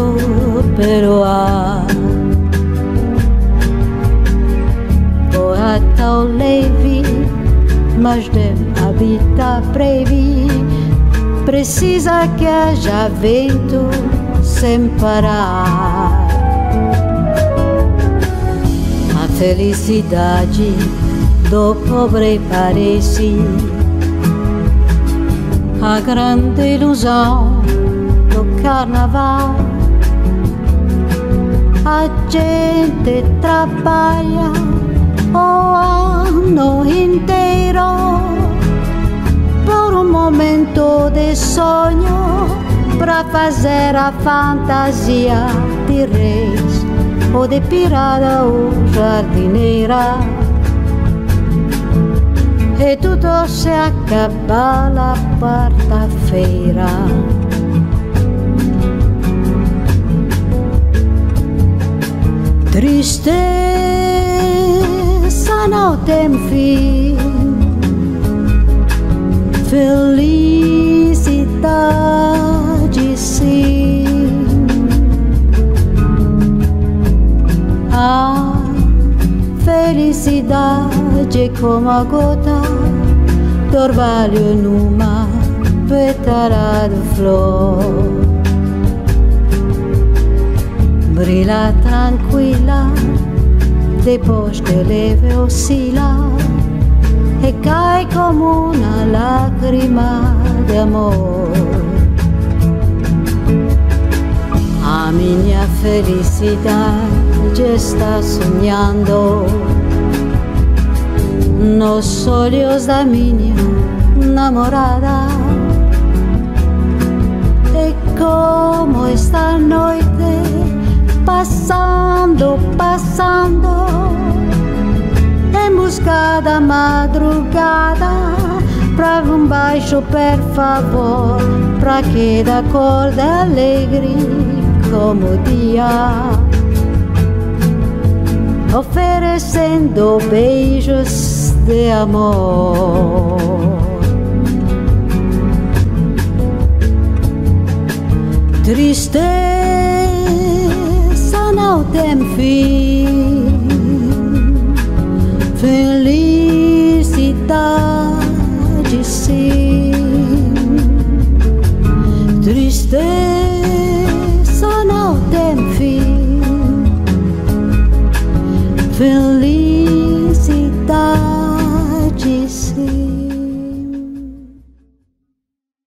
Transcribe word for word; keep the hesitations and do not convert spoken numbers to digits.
pelo ar. Voa tão leve, mas deve habitar brevi. Precisa que haja vento sem parar. A felicidade do pobre parece a grande ilusão do carnaval. A gente trabalha o ano inteiro por um momento de sonho, para fazer a fantasia de reis ou de pirata ou jardineira. E tudo se acaba na quarta-feira. Tristeza não tem fim, felicidade sim. A felicidade é como a gota de orvalho numa pétala de flor. Brilha tranquila, depois de leve oscila e cai como uma lágrima de amor. A minha felicidade está sonhando nos olhos da minha namorada. E como esta noite passando, passando em busca da madrugada, pra um baixo, por favor, pra que da cor da alegre como o dia, oferecendo beijos de amor. Tristeza não tem fim, felicidade sim. Tristeza não tem fim, felicidade